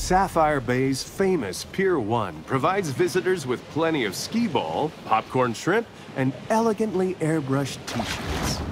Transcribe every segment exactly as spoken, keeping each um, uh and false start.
Sapphire Bay's famous Pier one provides visitors with plenty of skee ball, popcorn shrimp, and elegantly airbrushed t-shirts.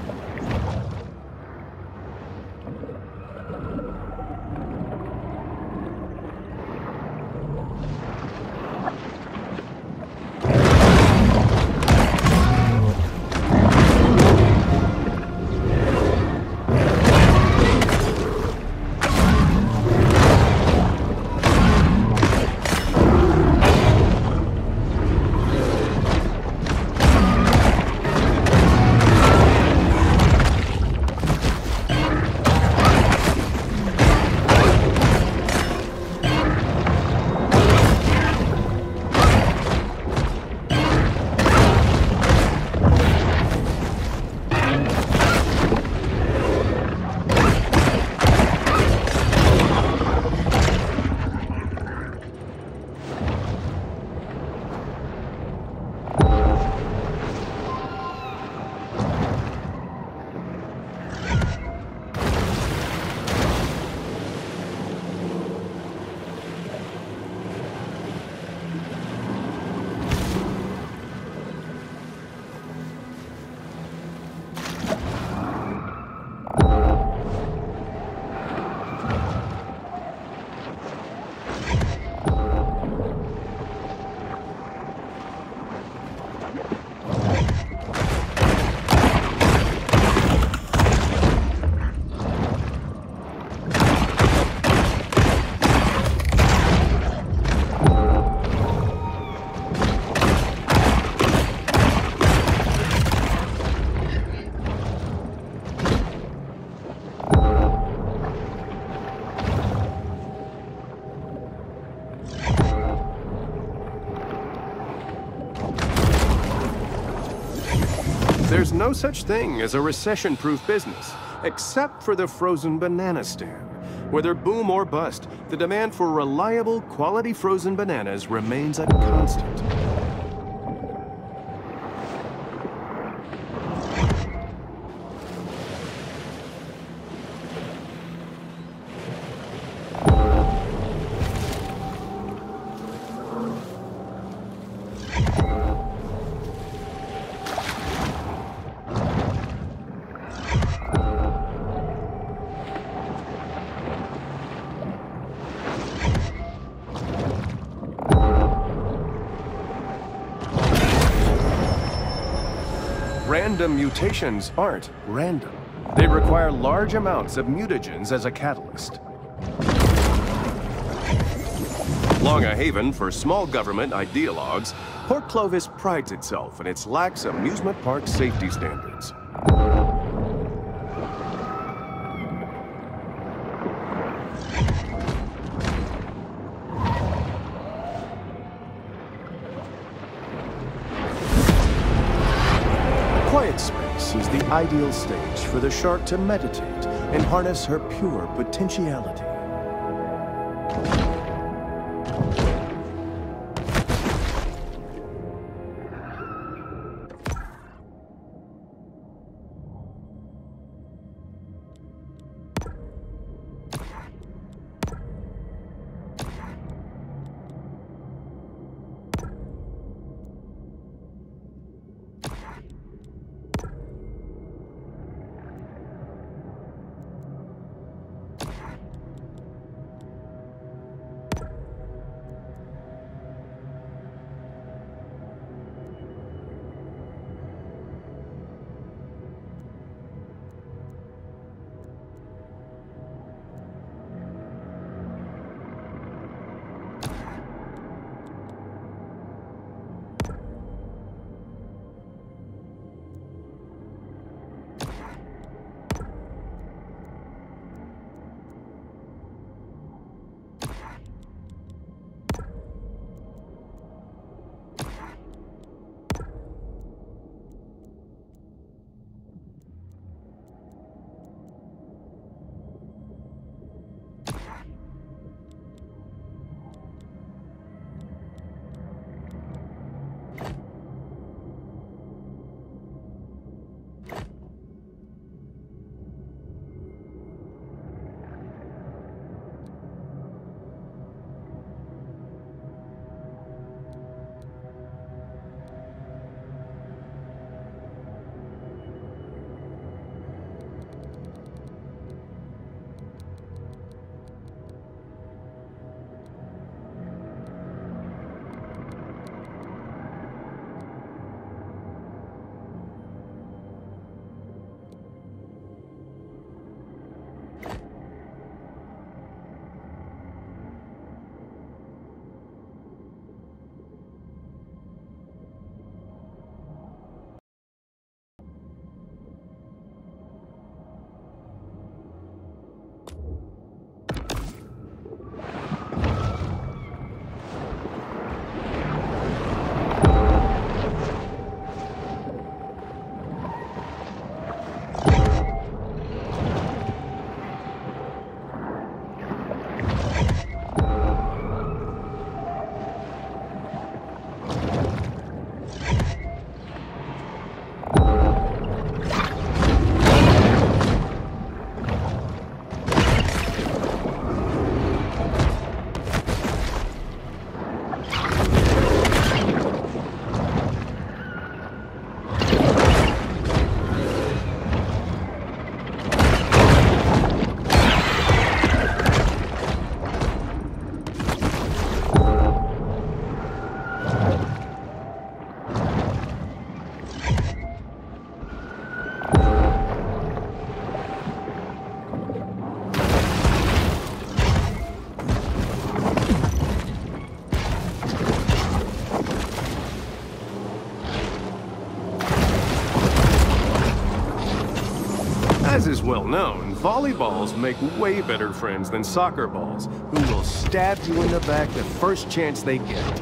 There's no such thing as a recession-proof business, except for the frozen banana stand. Whether boom or bust, the demand for reliable, quality frozen bananas remains a constant. Random mutations aren't random. They require large amounts of mutagens as a catalyst. Long a haven for small government ideologues, Port Clovis prides itself in its lax amusement park safety standards. Quiet space is the ideal stage for the shark to meditate and harness her pure potentiality. As is well known, volleyballs make way better friends than soccer balls, who will stab you in the back the first chance they get.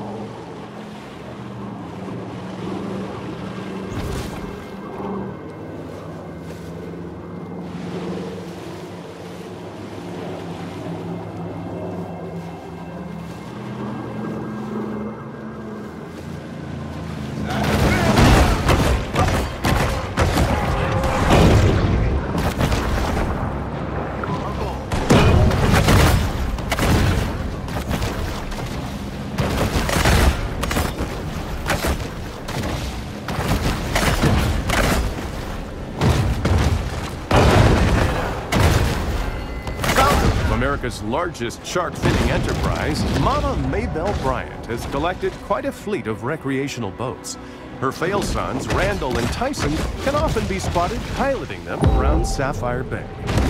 America's largest shark-finning enterprise, Mama Maybelle Bryant has collected quite a fleet of recreational boats. Her fail sons, Randall and Tyson, can often be spotted piloting them around Sapphire Bay.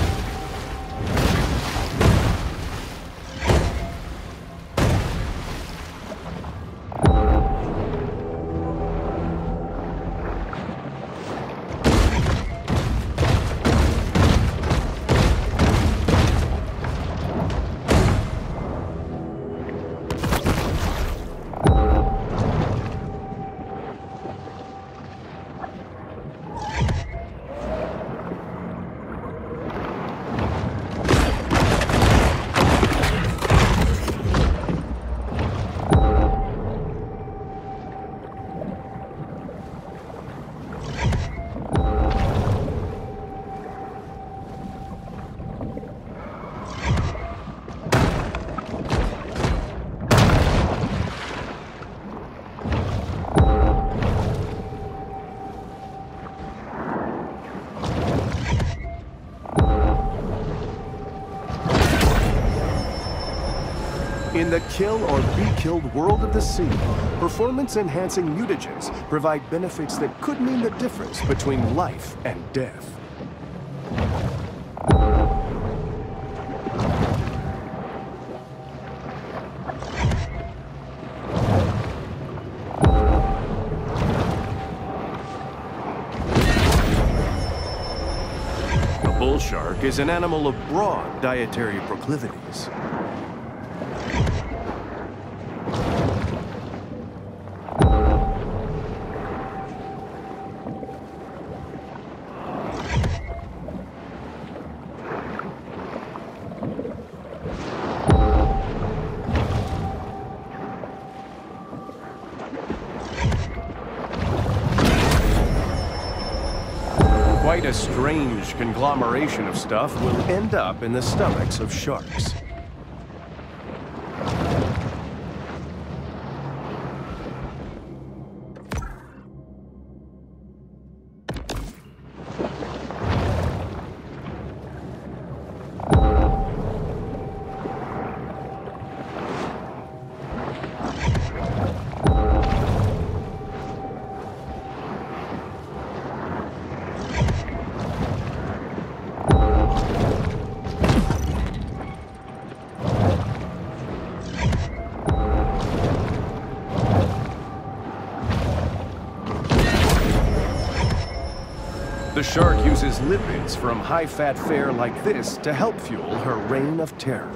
In the kill or be killed world of the sea, performance-enhancing mutagens provide benefits that could mean the difference between life and death. A bull shark is an animal of broad dietary proclivities. Quite a strange conglomeration of stuff will end up in the stomachs of sharks. The shark uses lipids from high-fat fare like this to help fuel her reign of terror.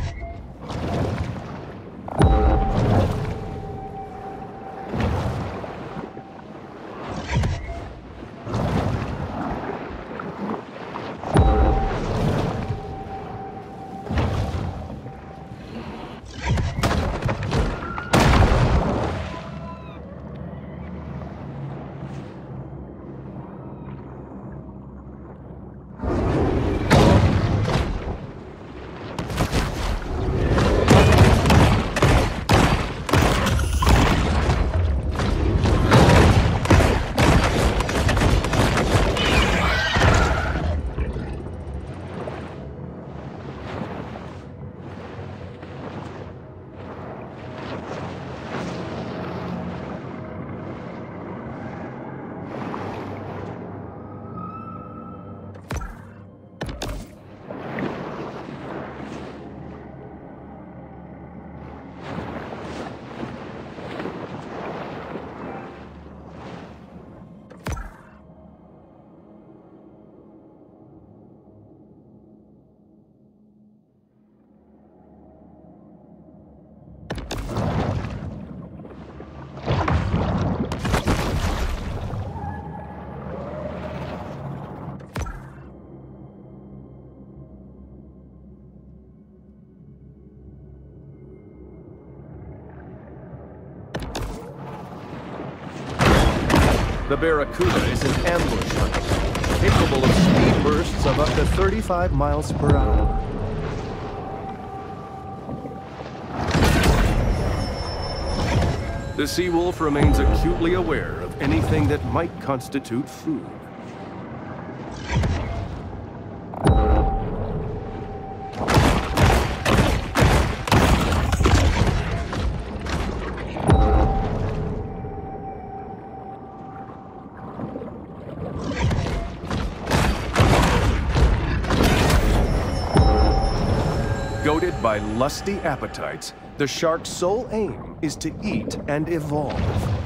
The Barracuda is an ambush hunter, capable of speed bursts of up to thirty-five miles per hour. The Seawolf remains acutely aware of anything that might constitute food. Goaded by lusty appetites, the shark's sole aim is to eat and evolve.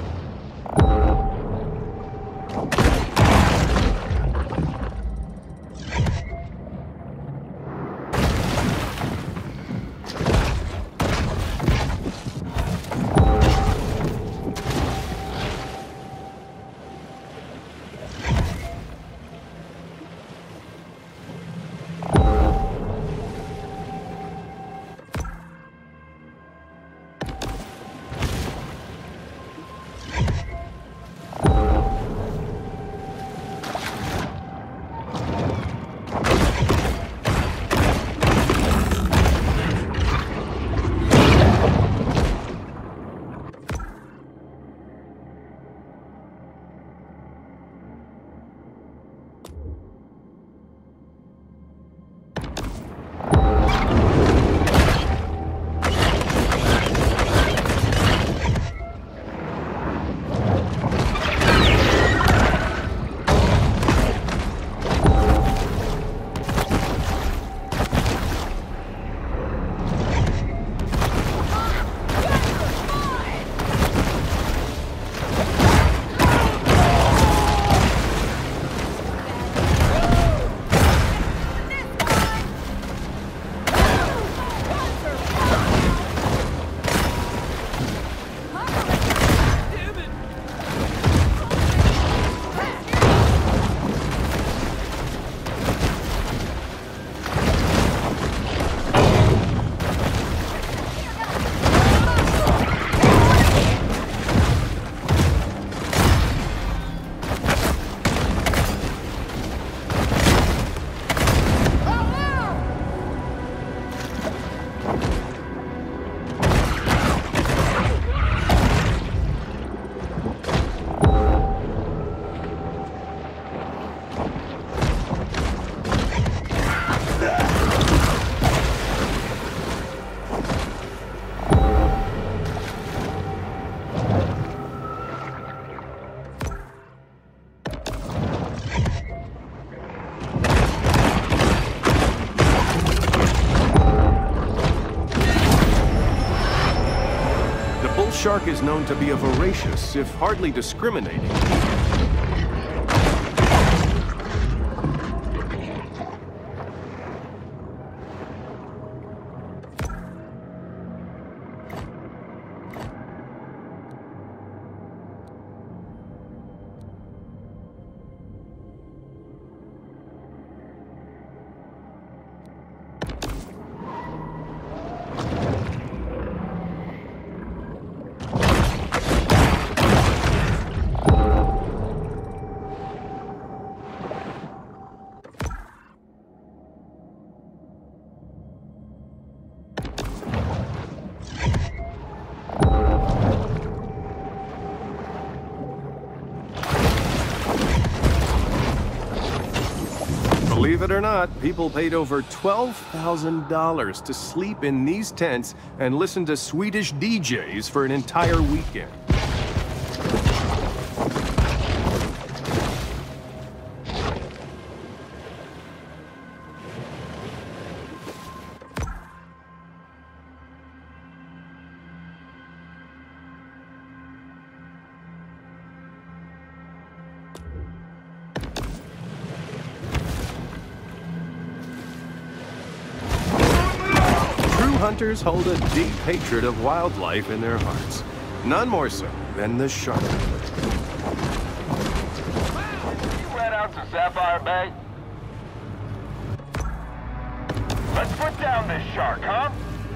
Shark is known to be a voracious, if hardly discriminating. Believe it or not, people paid over twelve thousand dollars to sleep in these tents and listen to Swedish D Js for an entire weekend. Hunters hold a deep hatred of wildlife in their hearts. None more so than the shark. You let out to Sapphire Bay? Let's put down this shark, huh?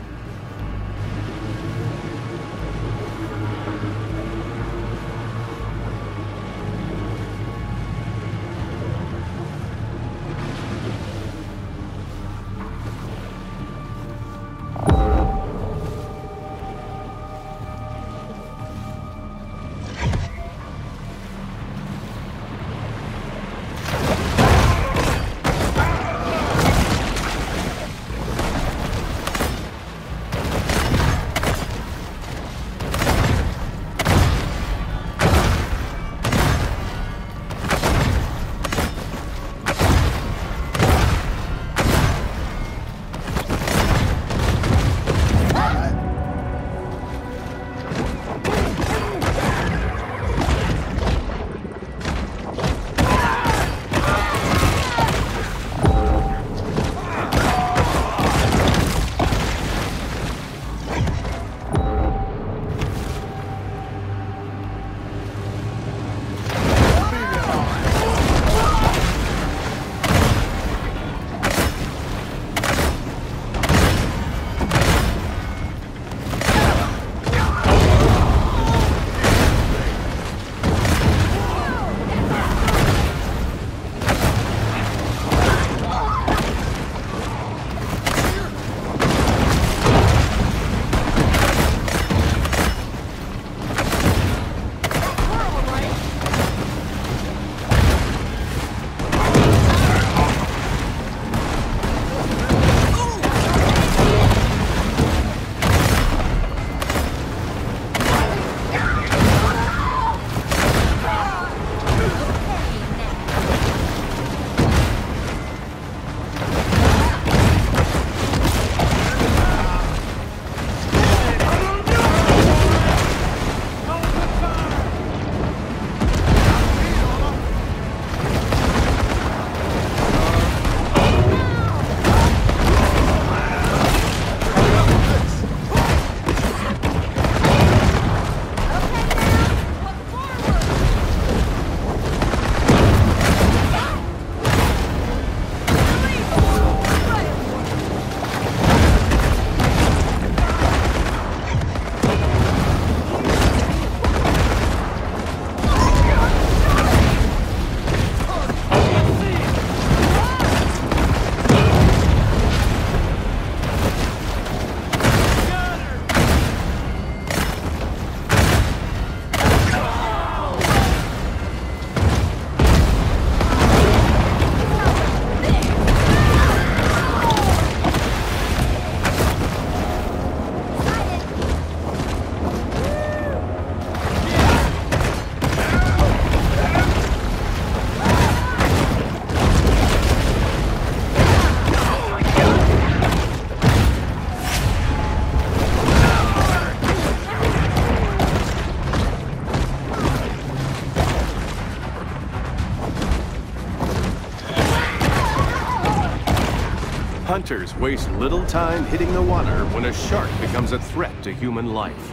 Hunters waste little time hitting the water when a shark becomes a threat to human life.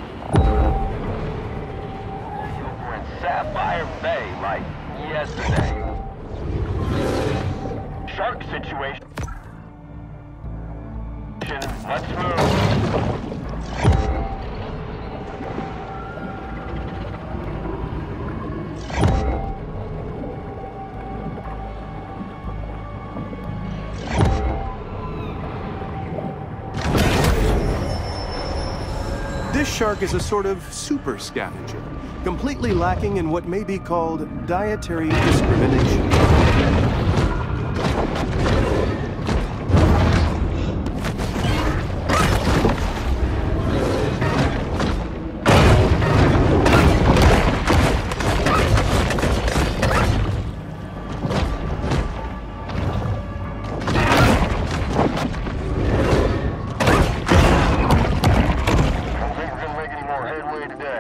We're in Sapphire Bay like yesterday. Shark situation. Let's move. This shark is a sort of super scavenger, completely lacking in what may be called dietary discrimination.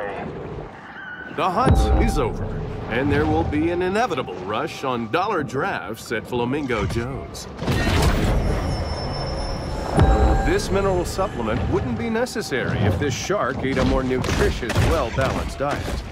Bay. The hunt is over, and there will be an inevitable rush on dollar drafts at Flamingo Joe's. This mineral supplement wouldn't be necessary if this shark ate a more nutritious, well-balanced diet.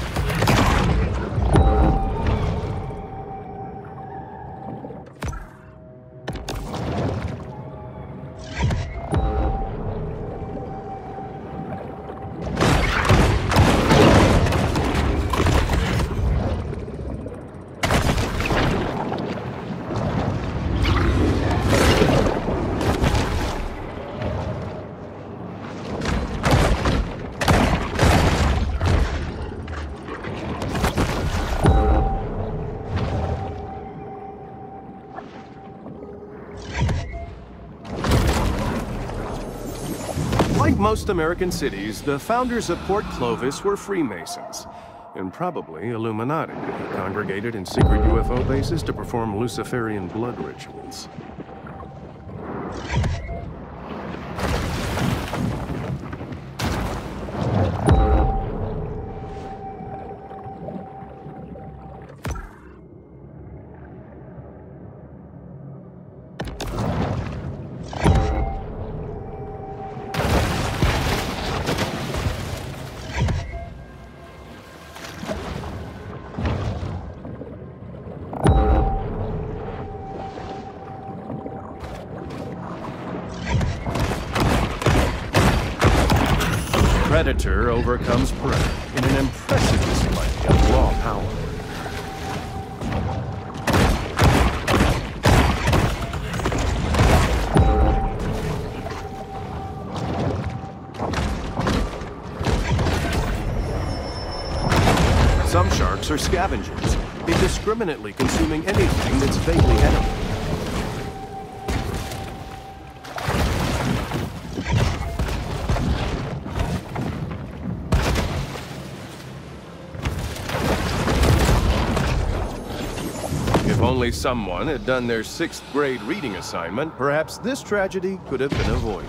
Like most American cities, the founders of Port Clovis were Freemasons, and probably Illuminati, who congregated in secret U F O bases to perform Luciferian blood rituals. Predator overcomes prey in an impressive display of raw power. Some sharks are scavengers, indiscriminately consuming anything that's vaguely edible. If only someone had done their sixth grade reading assignment, perhaps this tragedy could have been avoided.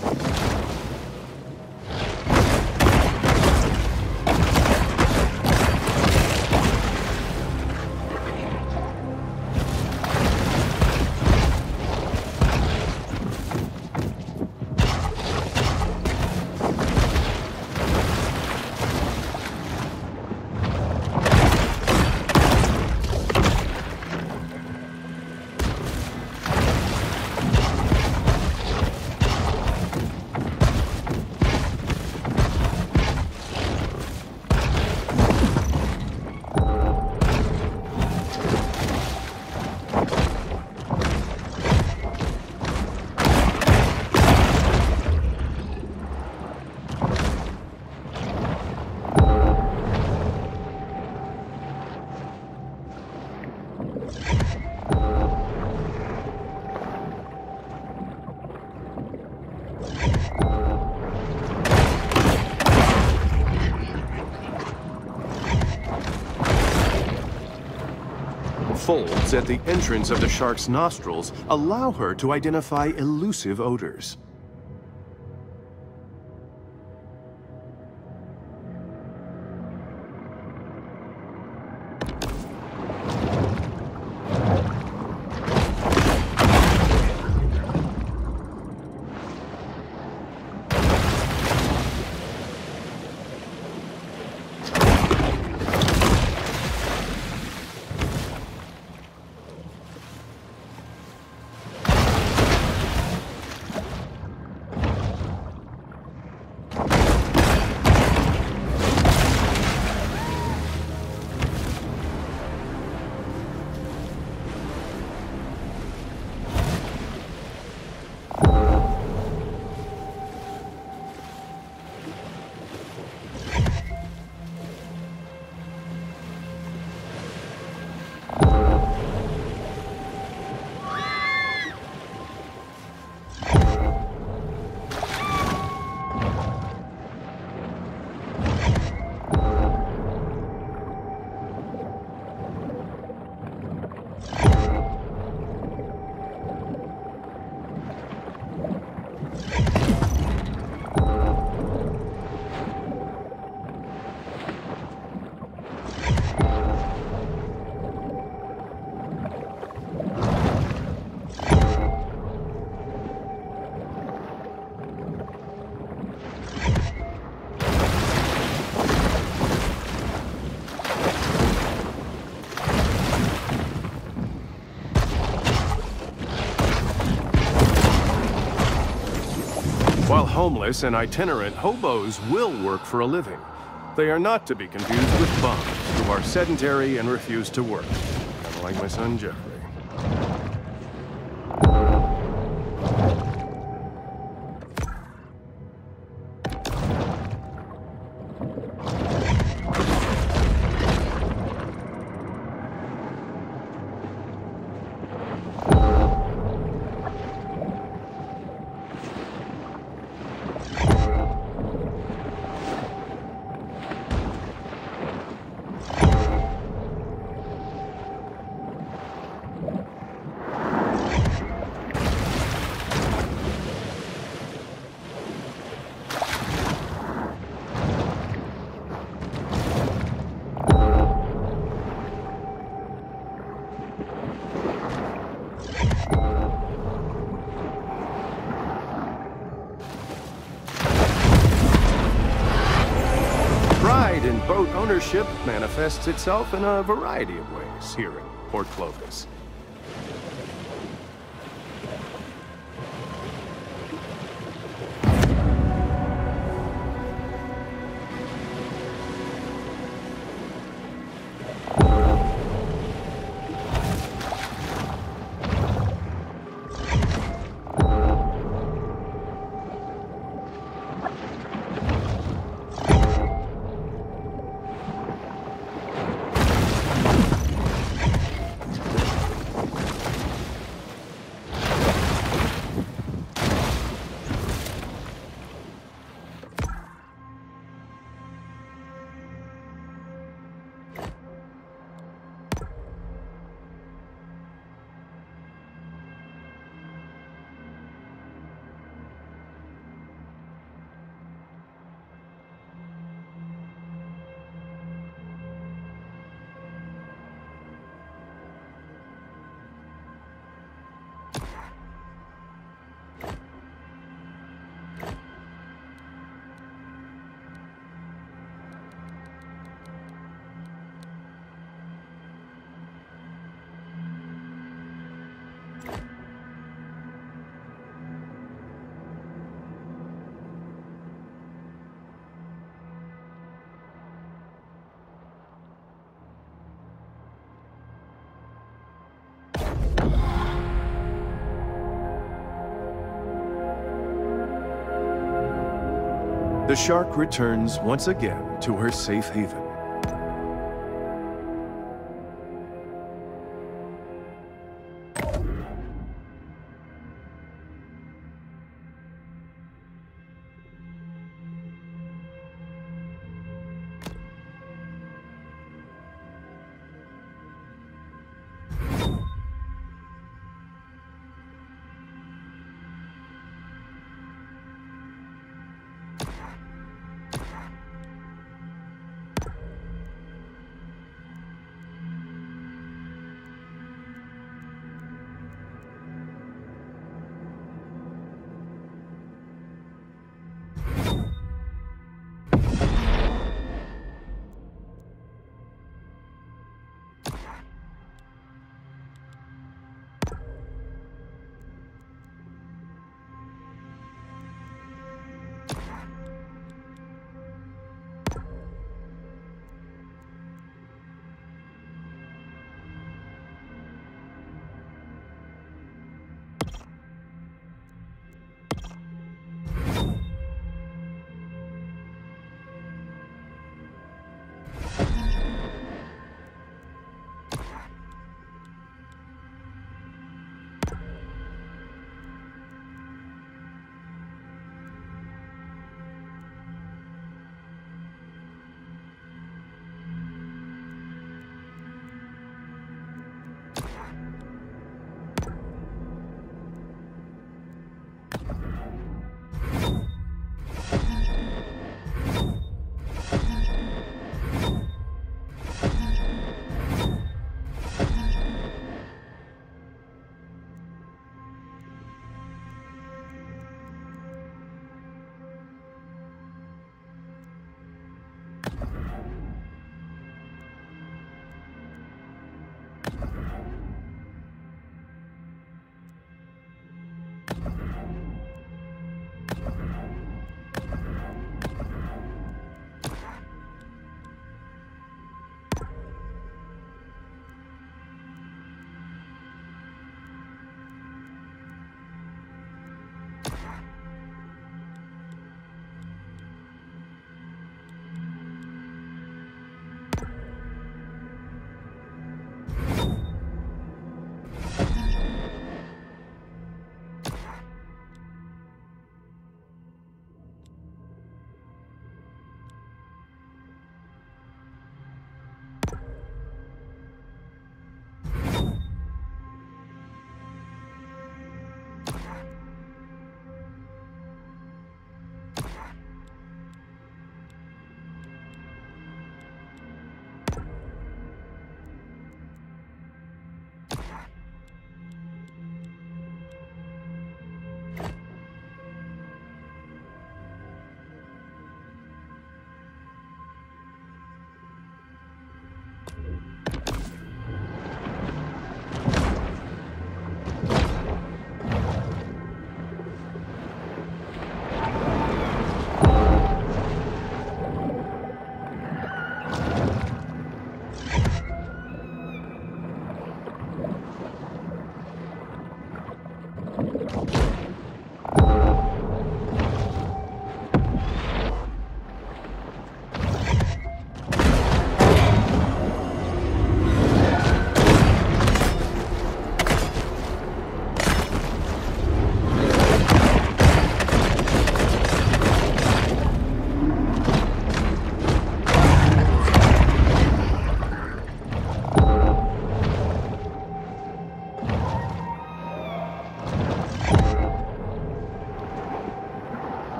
Folds at the entrance of the shark's nostrils allow her to identify elusive odors. homeless and itinerant hobos will work for a living. They are not to be confused with bums, who are sedentary and refuse to work. Kind of like my son, Jeffrey. Pride in boat ownership manifests itself in a variety of ways here in Port Clovis. The Shark returns once again to her safe haven.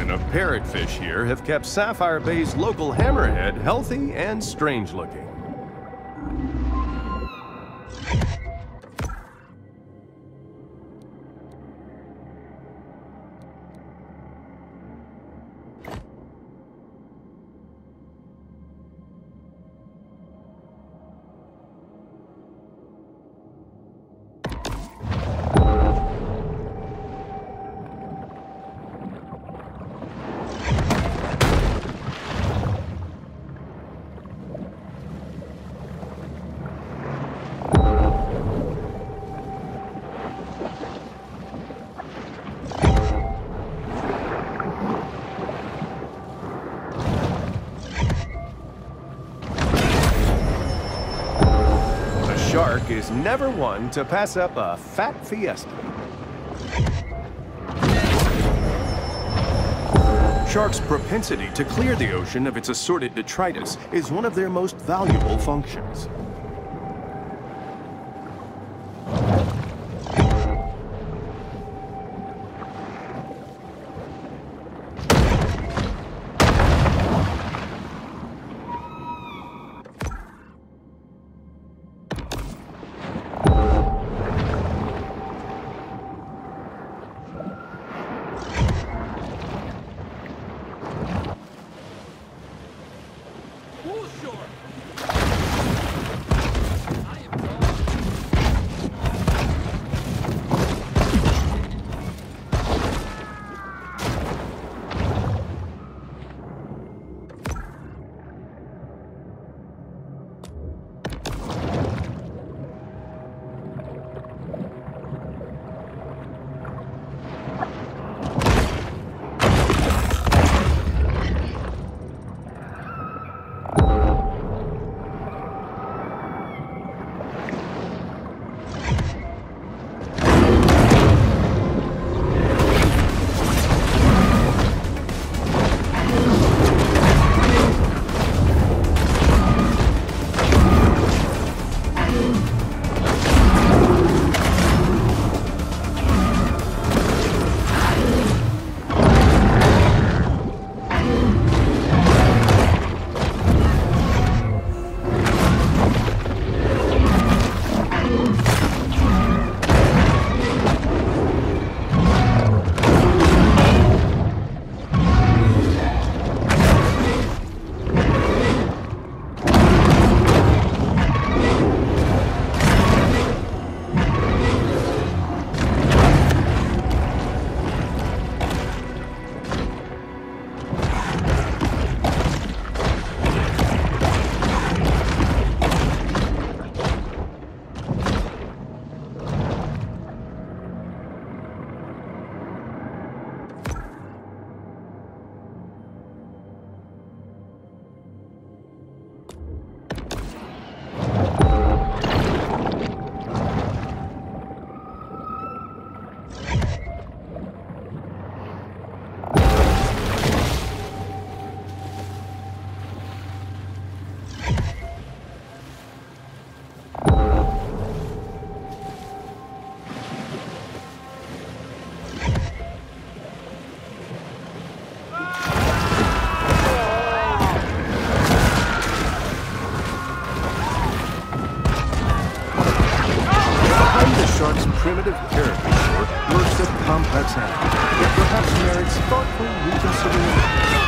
generation of parrotfish here have kept Sapphire Bay's local hammerhead healthy and strange-looking. Shark is never one to pass up a fat fiesta. Sharks' propensity to clear the ocean of its assorted detritus is one of their most valuable functions. Primitive caricature works of complex animal, yet perhaps merits thoughtful reconsideration.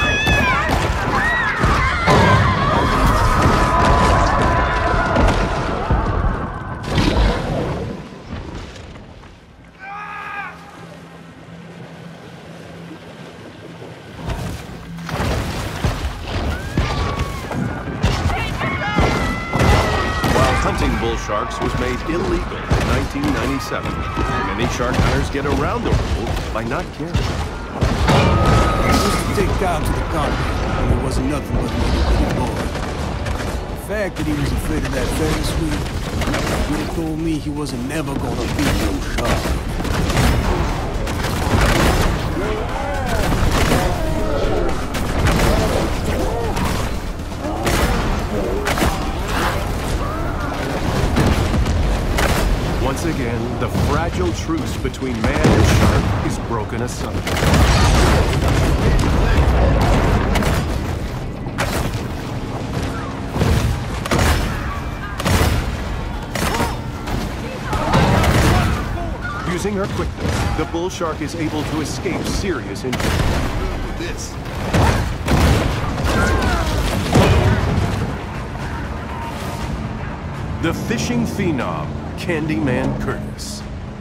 Hunting bull sharks was made illegal in nineteen ninety-seven. Many shark hunters get around the rule by not caring. He used to take down to the carpet, and it wasn't nothing but another little boy. The fact that he was afraid of that very sweet would have told me he wasn't never gonna be no shark. Once again, the fragile truce between man and shark is broken asunder. Using her quickness, the bull shark is able to escape serious injury. With this. The fishing phenom, Candyman Curtis.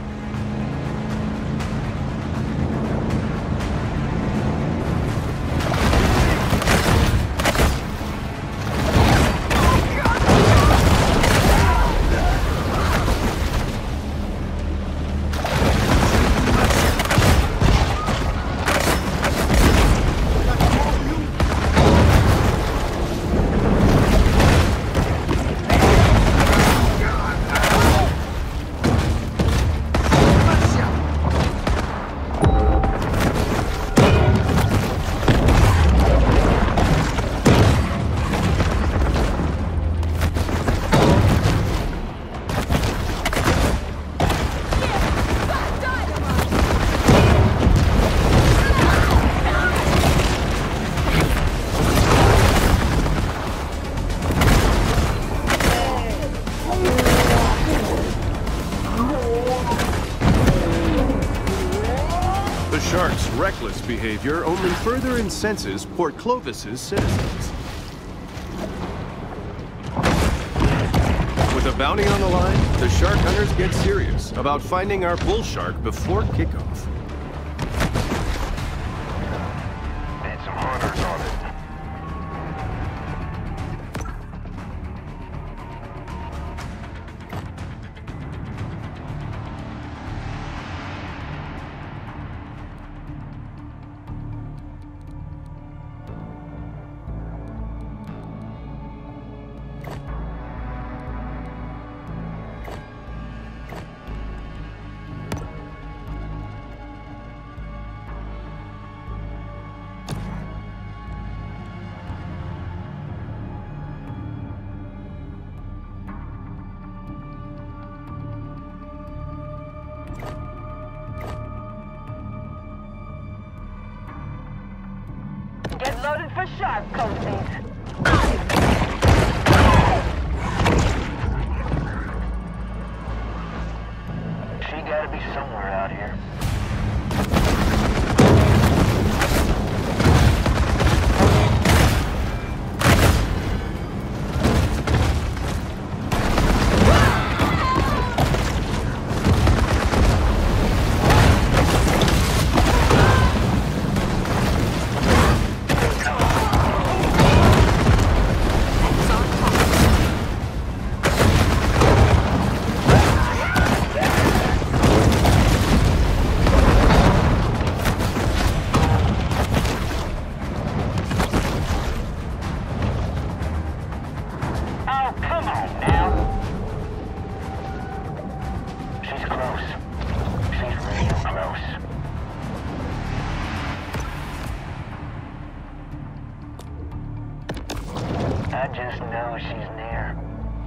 The shark's reckless behavior only further incenses Port Clovis's citizens. With a bounty on the line, the shark hunters get serious about finding our bull shark before kickoff. Need some hunters on it. Get loaded for shark coastings. She gotta be somewhere out here. I just know she's near.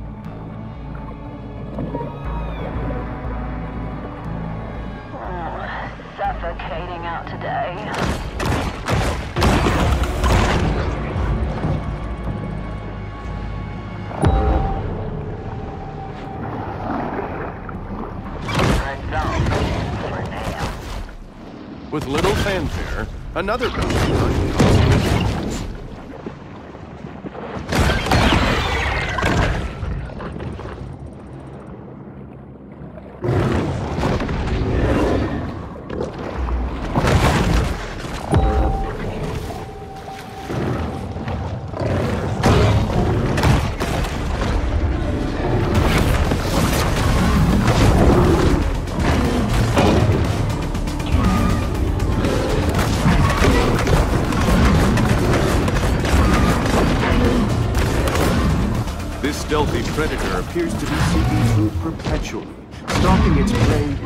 Oh, suffocating out today. With little fanfare, another bounty hunt comes. This stealthy predator appears to be seeking food perpetually, stalking its prey.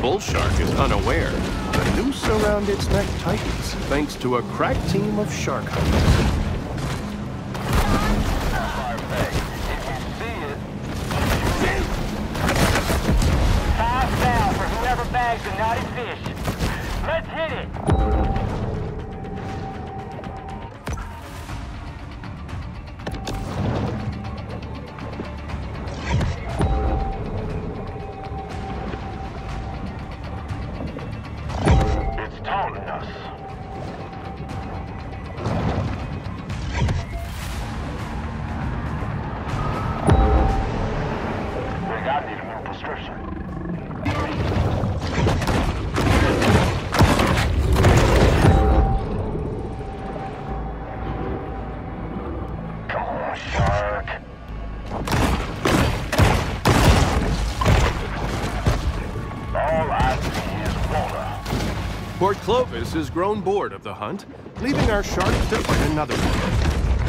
bull shark is unaware, the noose around its neck tightens thanks to a crack team of shark hunters. Bags of naughty fish. Let's hit it! It's taunting us. Rick, I need a new prescription. Port Clovis has grown bored of the hunt, leaving our shark to fight another one.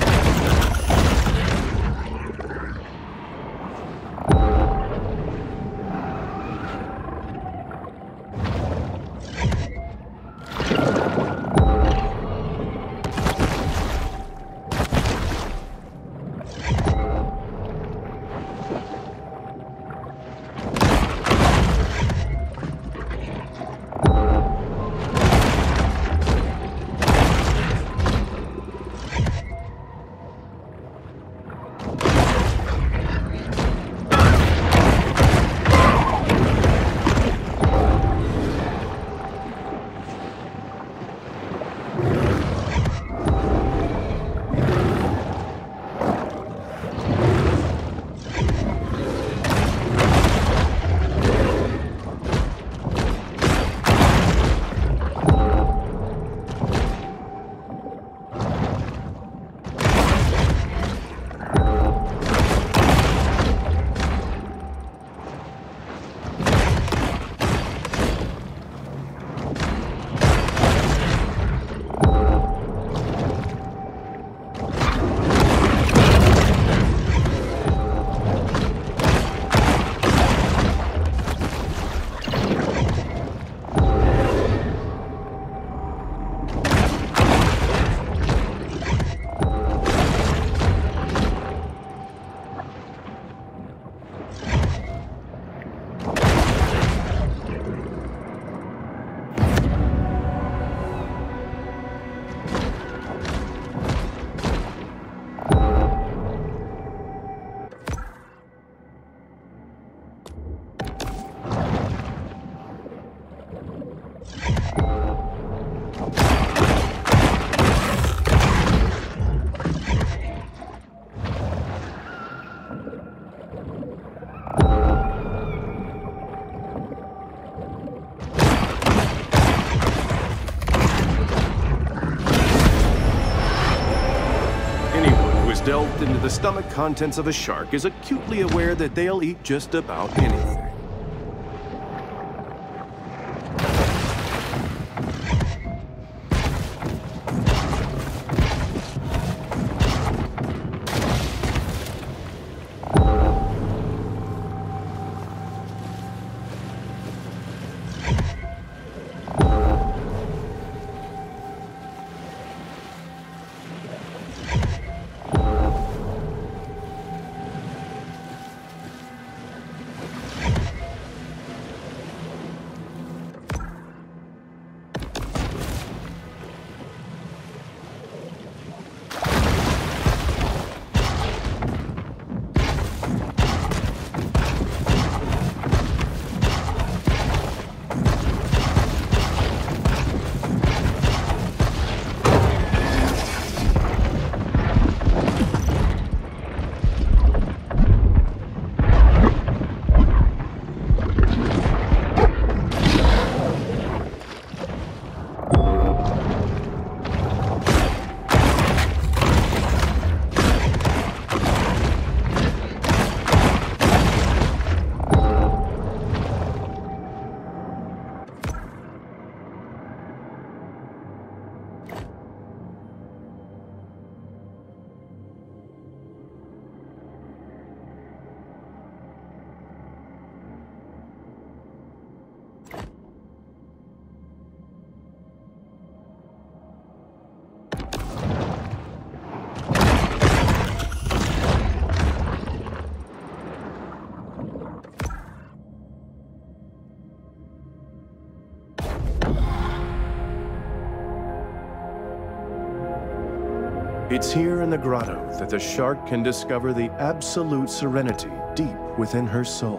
Delved into the stomach contents of a shark is acutely aware that they'll eat just about anything. It's here in the grotto that the shark can discover the absolute serenity deep within her soul.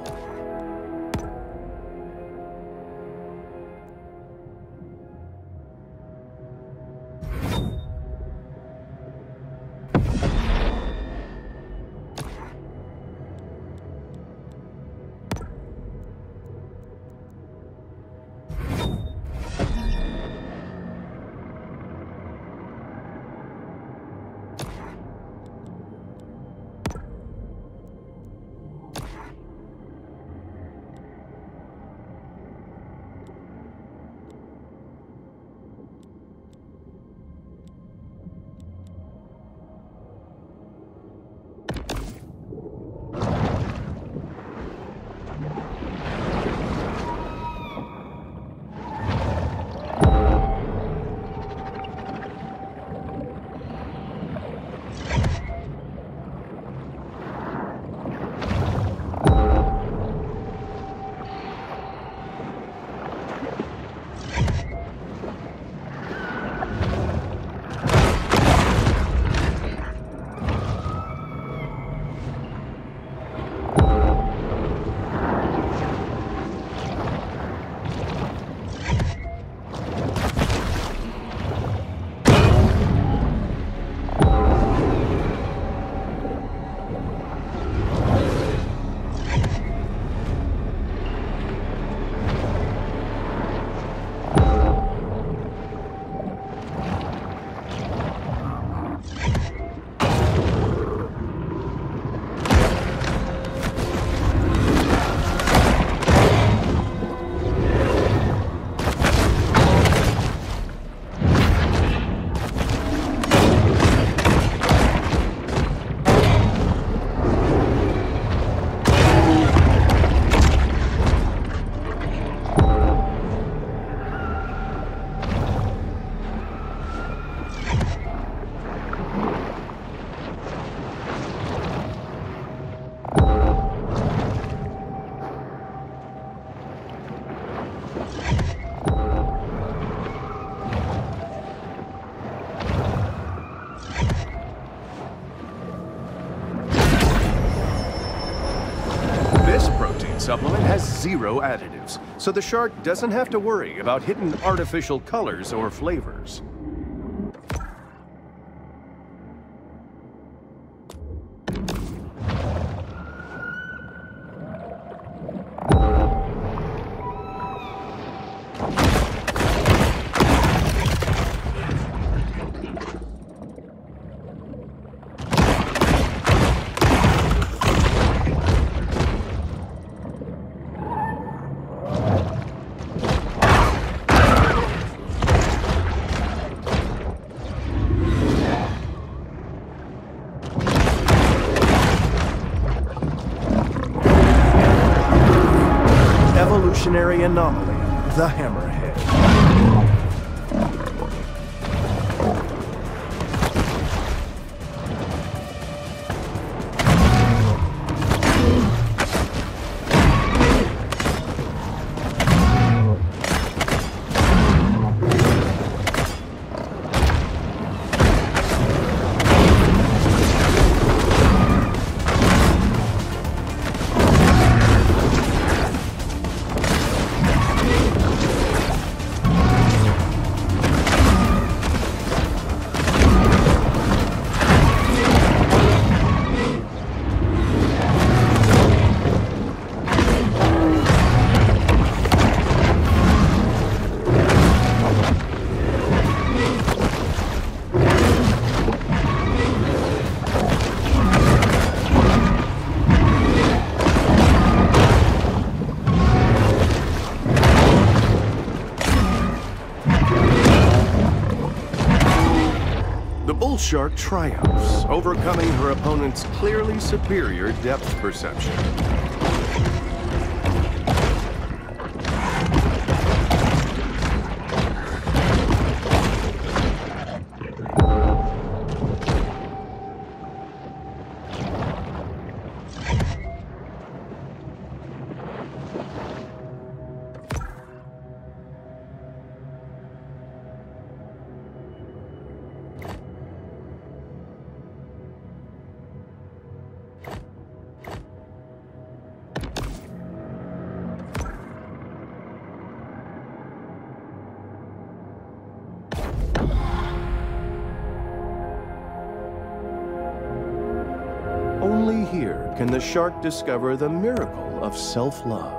Supplement has zero additives, so the shark doesn't have to worry about hidden artificial colors or flavors. Evolutionary anomaly, the hammerhead. Bull shark triumphs, overcoming her opponent's clearly superior depth perception. can the shark discover the miracle of self-love.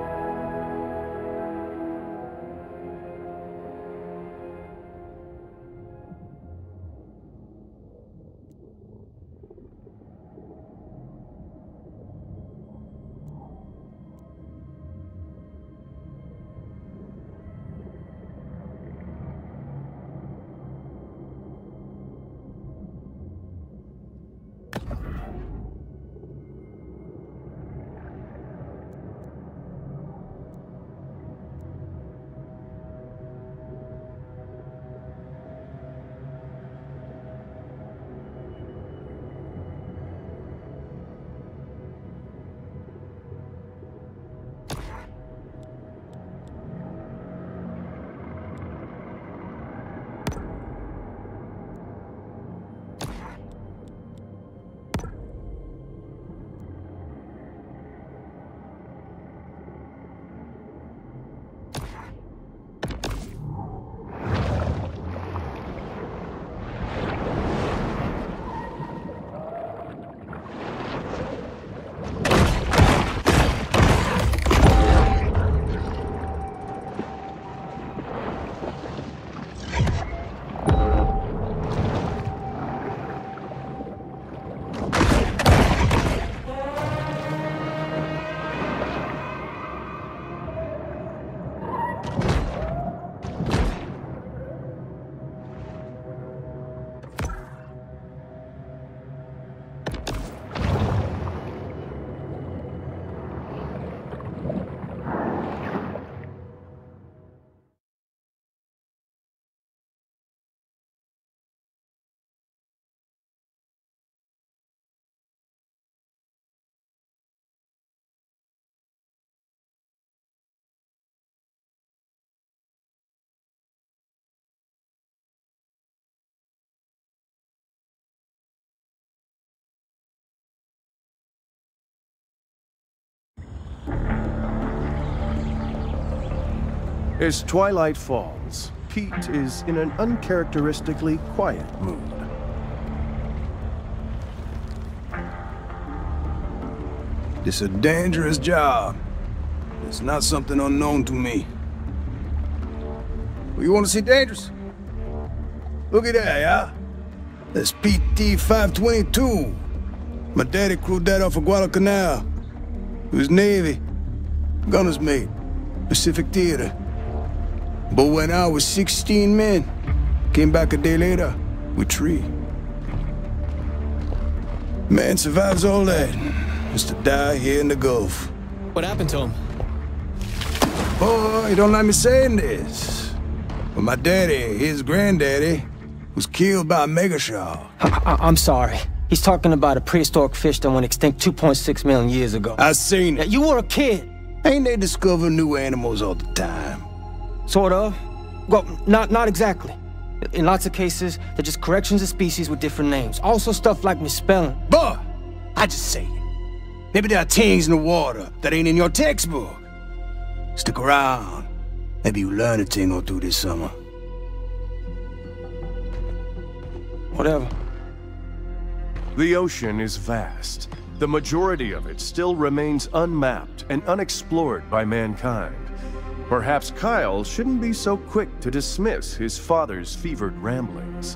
As twilight falls, Pete is in an uncharacteristically quiet mood. It's a dangerous job. It's not something unknown to me. Well, you want to see dangerous? Look at that, yeah? That's P T five twenty-two. My daddy crewed that off of Guadalcanal. He was Navy. Gunner's mate. Pacific Theater. But when I was sixteen men, came back a day later with three. Man survives all that, just to die here in the Gulf. What happened to him? Boy, you don't like me saying this. But my daddy, his granddaddy, was killed by a megashark. I I I'm sorry. He's talking about a prehistoric fish that went extinct two point six million years ago. I seen Yeah, it. you were a kid. Ain't they discover new animals all the time? Sort of. Well, not not exactly. In lots of cases, they're just corrections of species with different names. Also stuff like misspelling. Boy, I just say it. Maybe there are things in the water that ain't in your textbook. Stick around. Maybe you learn a thing or two this summer. Whatever. The ocean is vast. The majority of it still remains unmapped and unexplored by mankind. Perhaps Kyle shouldn't be so quick to dismiss his father's fevered ramblings.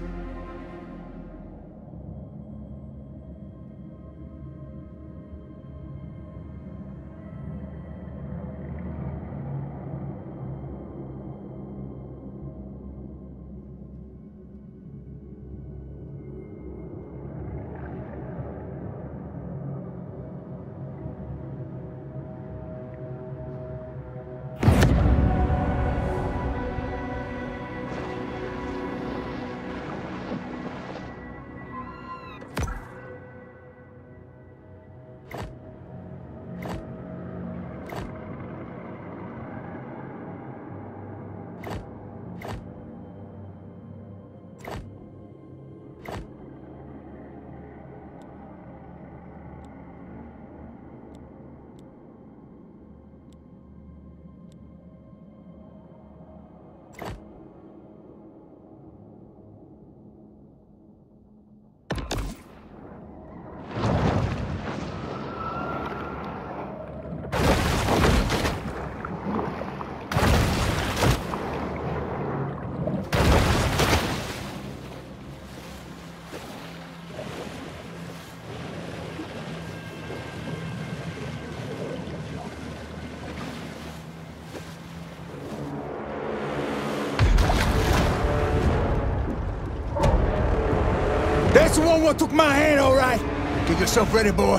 sure took my hand, all right. Get yourself ready, boy.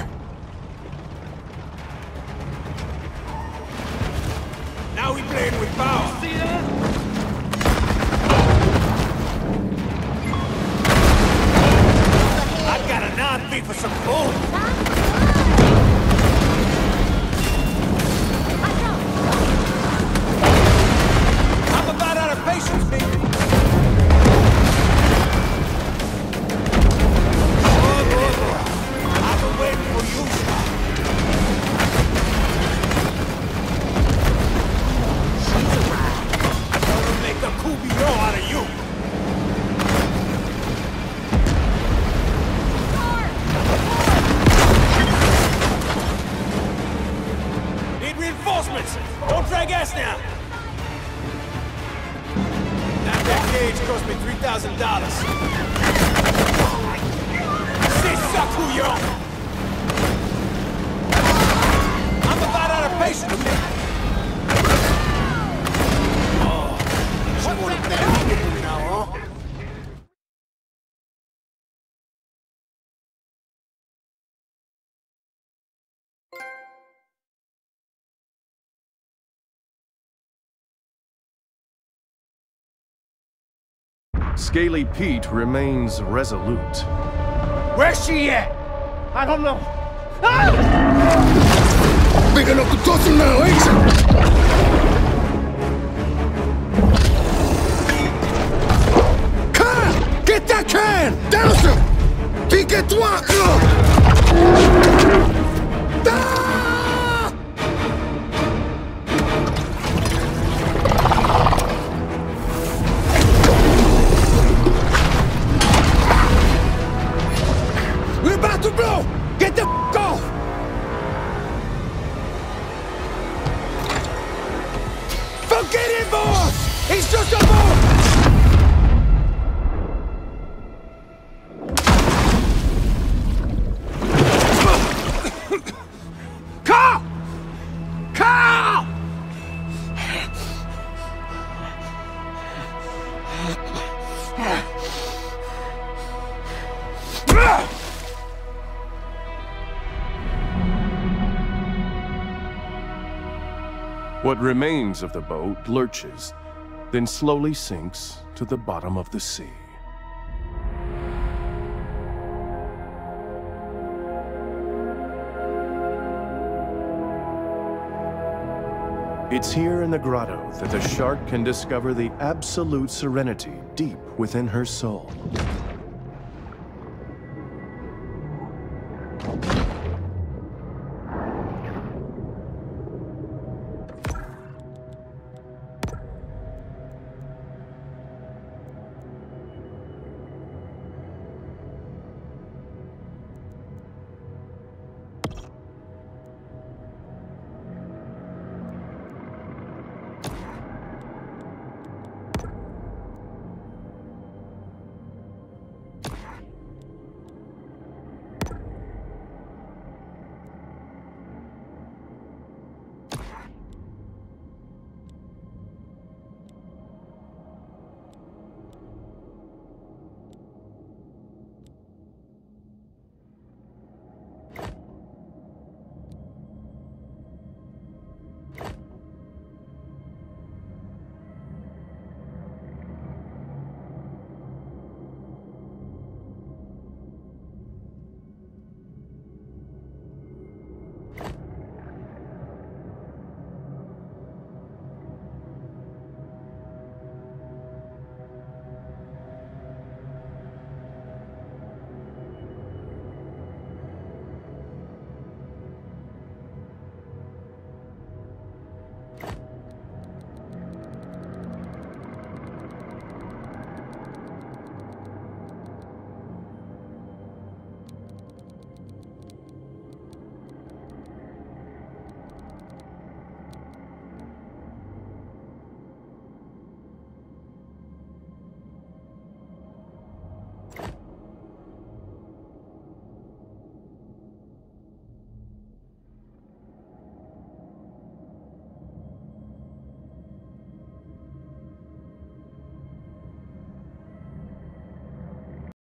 Now we playing with power. See that? I got a non-beat for some food. I'm about out of patience, baby. I've been waiting for you. She's arrived. I'm gonna make a Cubillon out of you. Need reinforcements. Don't drag ass now. That that cage cost me three thousand dollars. C'est ça, couillon! I'm about out of patience, man. Oh, she wanna play with me now, huh? Scaly Pete remains resolute. Where's she at? I don't know. Big enough to toss him now, ain't you? Kyle! Get that can! Douse him! Pique-toi! Ah! We're about to blow! Get the f*** off! Forget it, boss! He's just a boss! Carl! Carl! What remains of the boat lurches, then slowly sinks to the bottom of the sea. It's here in the grotto that the shark can discover the absolute serenity deep within her soul.